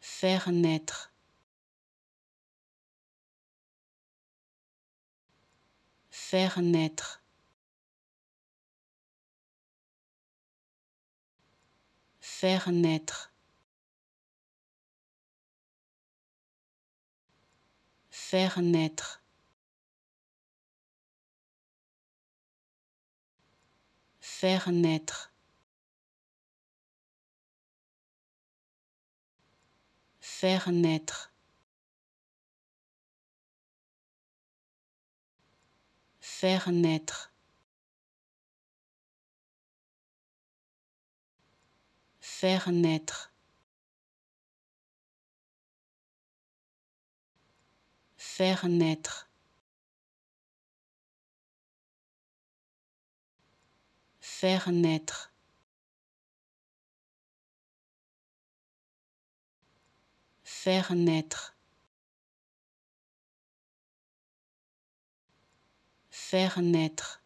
faire naître, faire naître, faire naître, faire naître, faire naître, faire naître, faire naître, faire naître, faire naître, faire naître, faire naître, faire naître,